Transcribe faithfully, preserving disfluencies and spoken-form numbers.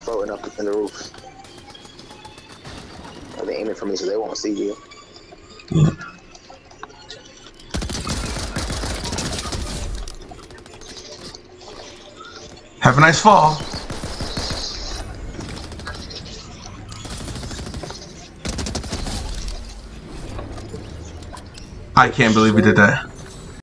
floating up in the roof. Oh, they aiming for me so they won't see you. Have a nice fall. I can't believe we did that.